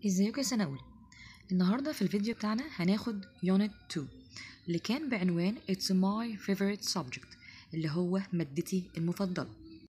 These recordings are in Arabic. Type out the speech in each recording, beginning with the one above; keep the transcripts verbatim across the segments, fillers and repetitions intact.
ازيكم يا سنة أولى؟ النهاردة في الفيديو بتاعنا هناخد يونت اتنين اللي كان بعنوان It's my favorite subject اللي هو مادتي المفضلة.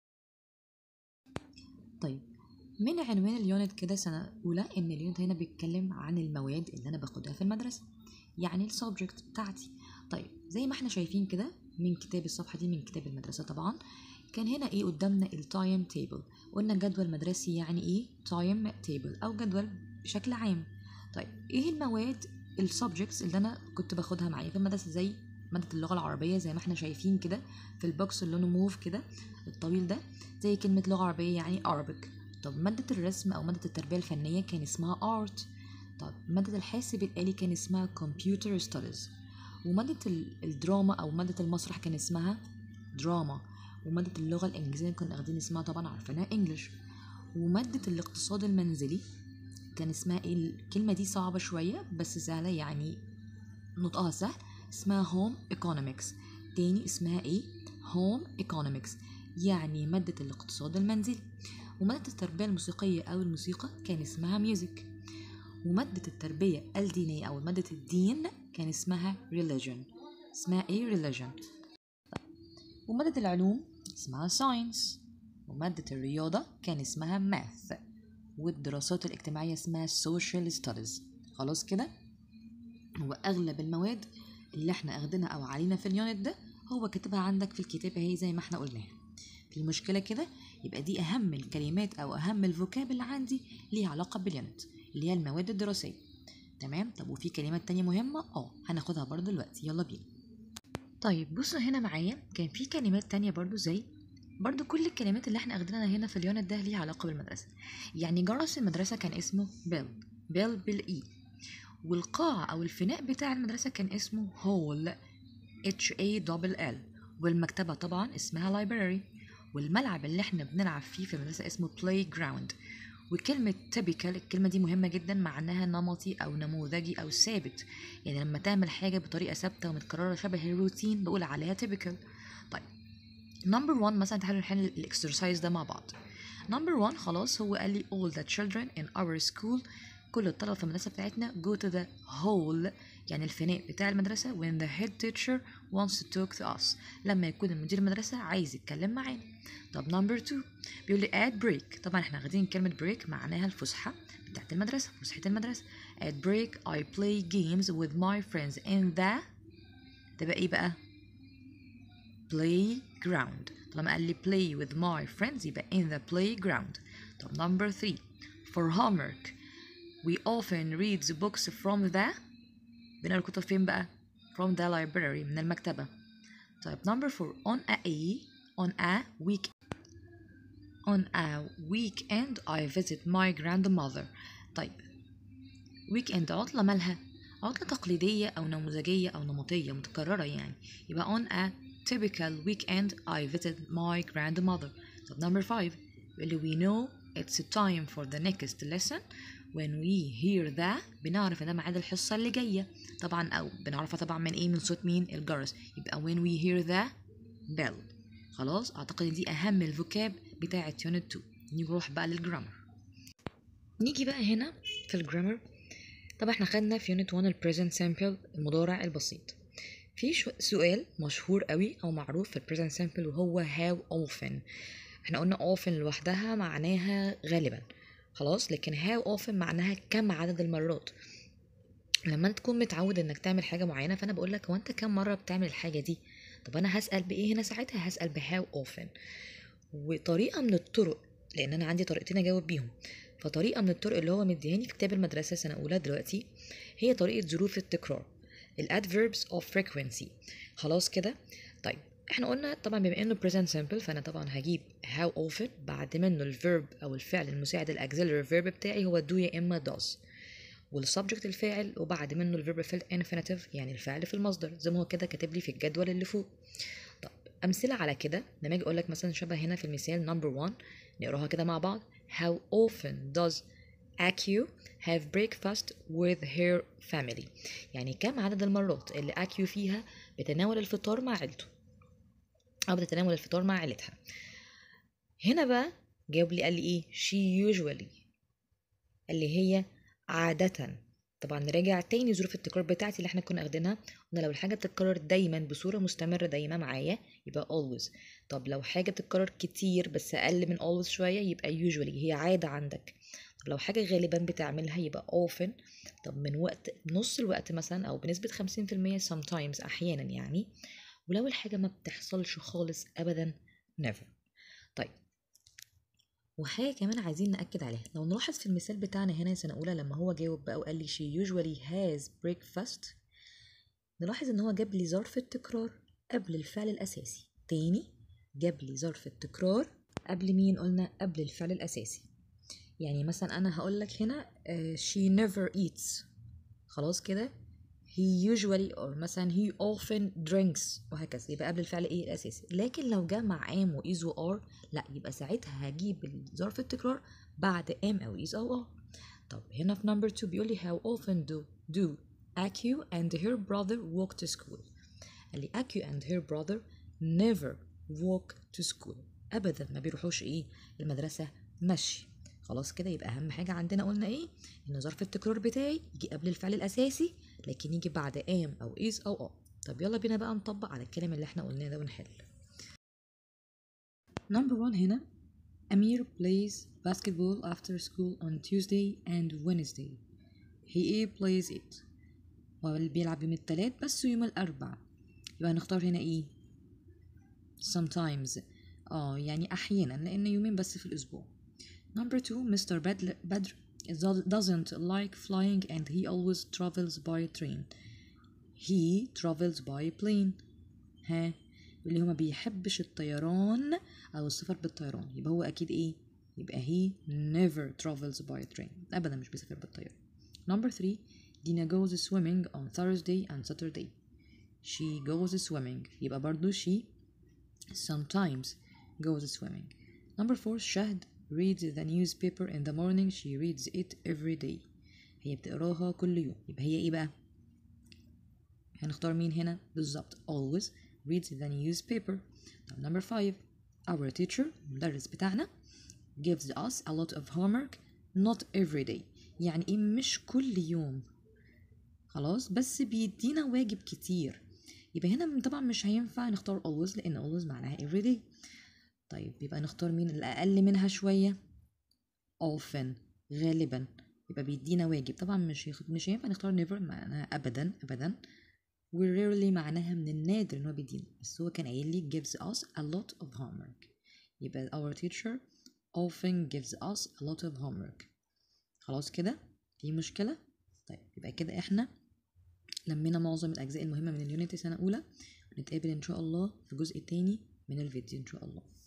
طيب من عنوان اليونت كده سنة أولى إن اليونت هنا بيتكلم عن المواد اللي أنا باخدها في المدرسة، يعني السبجكت بتاعتي. طيب زي ما احنا شايفين كده من كتاب الصفحة دي من كتاب المدرسة طبعا كان هنا ايه قدامنا التايم تيبل. قلنا جدول مدرسي يعني ايه تايم تيبل او جدول بشكل عام. طيب ايه المواد السبجكتس اللي انا كنت باخدها معايا في المدرسة؟ زي مادة اللغة العربية زي ما احنا شايفين كده في البوكس اللي لونه موف كده الطويل ده، زي كلمة لغة عربية يعني Arabic. طب مادة الرسم او مادة التربية الفنية كان اسمها art. طب مادة الحاسب الآلي كان اسمها computer studies. ومادة الدراما او مادة المسرح كان اسمها دراما. ومادة اللغة الإنجليزية كنا واخدين اسمها طبعا عارفينها انجلش. ومادة الاقتصاد المنزلي كان اسمها ايه؟ الكلمة دي صعبة شوية بس سهلة، يعني نطقها سهل، اسمها هوم ايكونومكس. تاني اسمها ايه؟ هوم ايكونومكس، يعني مادة الاقتصاد المنزلي. ومادة التربية الموسيقية أو الموسيقى كان اسمها ميوزك. ومادة التربية الدينية أو مادة الدين كان اسمها religion. اسمها ايه؟ religion. ومادة العلوم اسمها science. ومادة الرياضة كان اسمها math. والدراسات الاجتماعية اسمها social studies. خلاص كده؟ هو أغلب المواد اللي احنا اخدينها أو علينا في اليونت ده هو كاتبها عندك في الكتاب اهي زي ما احنا قلناها. في المشكلة كده يبقى دي أهم الكلمات أو أهم الفوكاب اللي عندي ليها علاقة باليونت اللي هي المواد الدراسية. تمام؟ طب وفي كلمات تانية مهمة اه هناخدها برضو دلوقتي، يلا بينا. طيب بصوا هنا معايا كان في كلمات تانية برضو زي برضو كل الكلمات اللي احنا اخدناها هنا في اليونت ده ليها علاقة بالمدرسة. يعني جرس المدرسة كان اسمه بيل، بيل بالاي. والقاعة او الفناء بتاع المدرسة كان اسمه هول، اتش اي دبل ال. والمكتبة طبعا اسمها لايبراري. والملعب اللي احنا بنلعب فيه في المدرسة اسمه بلاي جراوند. وكلمة typical الكلمة دي مهمة جدا، معناها نمطي أو نموذجي أو ثابت، يعني لما تعمل حاجة بطريقة ثابتة ومتكررة شبه الروتين بقول عليها typical. طيب نمبر واحد مثلا تعالوا نحل الاكسرسايز ده مع بعض. نمبر واحد خلاص هو قال لي all the children in our school، كل الطلبة في المدرسة بتاعتنا go to the hall يعني الفناء بتاع المدرسة when the head teacher wants to talk to us، لما يكون المدير المدرسة عايز يتكلم معانا. طب نمبر اتنين بيقول لي at break، طبعا احنا واخدين كلمة break معناها الفسحة بتاعت المدرسة، فسحة المدرسة. at break I play games with my friends in the، تبقى ايه بقى؟ playground. طالما قال لي play with my friends يبقى in the playground. طب number three for homework we often read the books from the، بنقرا الكتب فين بقى؟ from the library من المكتبة. طيب number four on a a on a week on a weekend I visit my grandmother. طيب weekend عطلة مالها؟ عطلة تقليدية أو نموذجية أو نمطية متكررة يعني، يبقى on a typical weekend I visit my grandmother. طب number five اللي we know it's time for the next lesson when we hear that، بنعرف ان ده ميعاد الحصة اللي جاية طبعا، أو بنعرفها طبعا من ايه؟ من صوت مين؟ الجرس، يبقى when we hear the bell. خلاص أعتقد دي أهم الفوكاب بتاعة يونت اتنين. نروح بقى للجرامر. نيجي بقى هنا في الجرامر. طبعا احنا خدنا في يونت واحد البريزنت سامبل المضارع البسيط. في سؤال مشهور قوي او معروف في البريزنت سامبل وهو how often. احنا قلنا often لوحدها معناها غالبا خلاص، لكن how often معناها كم عدد المرات. لما انت تكون متعود انك تعمل حاجه معينه فانا بقول لك هو انت كم مره بتعمل الحاجه دي؟ طب انا هسال بايه هنا ساعتها؟ هسال ب how often. وطريقه من الطرق، لان انا عندي طريقتين اجاوب بيهم، فطريقه من الطرق اللي هو مديهاني في كتاب المدرسه سنه اولى دلوقتي هي طريقه ظروف التكرار، الادفيربس اوف frequency. خلاص كده؟ طيب احنا قلنا طبعا بما انه present simple فانا طبعا هجيب how often، بعد منه الفيرب او الفعل المساعد الاكسلري فيرب بتاعي هو do يا اما does، والسبجكت الفاعل، وبعد منه الفيرب في الانفينيتيف يعني الفعل في المصدر زي ما هو كده كاتب لي في الجدول اللي فوق. طب امثله على كده لما اجي اقول لك مثلا شبه هنا في المثال نمبر واحد نقراها كده مع بعض. how often does Akio have breakfast with her family، يعني كم عدد المرات اللي أكيو فيها بتناول الفطار مع عيلته أو بتتناول الفطار مع عيلتها. هنا بقى جاوب لي قال لي إيه؟ she usually، اللي هي عادة. طبعا نراجع تاني ظروف التكرار بتاعتي اللي احنا كنا اخدينها. قلنا لو الحاجة بتتكرر دايما بصورة مستمرة دايما معايا يبقى always. طب لو حاجة بتتكرر كتير بس اقل من always شوية يبقى usually، هي عادة عندك. طب لو حاجة غالبا بتعملها يبقى often. طب من وقت نص الوقت مثلا او بنسبة خمسين في المية sometimes احيانا يعني. ولو الحاجة ما بتحصلش خالص ابدا never. طيب وحاجة كمان عايزين نأكد عليها، لو نلاحظ في المثال بتاعنا هنا سنة أولى لما هو جاوب بقى وقال لي she usually has breakfast، نلاحظ إن هو جاب لي ظرف التكرار قبل الفعل الأساسي. تاني جاب لي ظرف التكرار قبل مين؟ قلنا قبل الفعل الأساسي. يعني مثلا أنا هقول لك هنا uh, she never eats، خلاص كده he usually or مثلا he often drinks وهكذا، يبقى قبل الفعل ايه الاساسي. لكن لو جه مع am و is و are لا، يبقى ساعتها هجيب ظرف التكرار بعد am او is او are. طب هنا في number two بيقول لي how often do do Aku and her brother walk to school. قال لي Aku and her brother never walk to school، ابدا ما بيروحوش ايه المدرسه مشي. خلاص كده يبقى اهم حاجه عندنا قلنا ايه؟ ان ظرف التكرار بتاعي يجي قبل الفعل الاساسي لكن يجي بعد am او is او are. طب يلا بينا بقى نطبق على الكلام اللي احنا قلناه ده ونحل. number one هنا Amir plays basketball after school on Tuesday and Wednesday. he plays it. هو اللي بيلعب يوم الثلاث بس يوم الاربع، يبقى هنختار هنا ايه؟ sometimes، اه يعني احيانا لان يومين بس في الاسبوع. number two Mister Badr, Badr doesn't like flying and he always travels by train. he travels by plane. ها اللي هو ما بيحبش الطيران او السفر بالطيران، يبقى هو اكيد ايه؟ يبقى he never travels by train، ابدا مش بيسافر بالطيارة. number three Dina goes swimming on Thursday and Saturday. she goes swimming، يبقى برضو she sometimes goes swimming. number four Shahd reads the newspaper in the morning. she reads it every day. هي بتقراها كل يوم، يبقى هي ايه بقى؟ هنختار مين هنا؟ بالظبط always reads the newspaper. number five our teacher المدرس بتاعنا gives us a lot of homework not every day. يعني ايه مش كل يوم؟ خلاص بس بيدينا واجب كتير، يبقى هنا طبعا مش هينفع نختار always لان always معناها every day. طيب يبقى نختار مين الأقل منها شوية؟ often غالبا، يبقى بيدينا واجب طبعا مش يخد... مش هينفع نختار never معناها أبدا أبدا، و rarely معناها من النادر إن هو بيدينا، بس هو كان قايل لي gives us a lot of homework، يبقى our teacher often gives us a lot of homework. خلاص كده في مشكلة؟ طيب يبقى كده احنا لمينا معظم الأجزاء المهمة من اليونت سنة أولى، ونتقابل إن شاء الله في الجزء التاني من الفيديو إن شاء الله.